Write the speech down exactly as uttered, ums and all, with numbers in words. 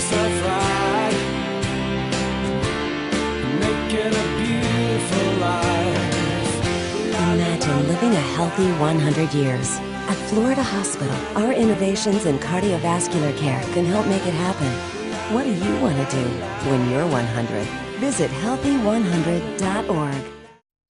yourself right, making a beautiful life. Imagine living a healthy one hundred years. At Florida Hospital, our innovations in cardiovascular care can help make it happen. What do you want to do when you're one hundred? Visit healthy one hundred dot org.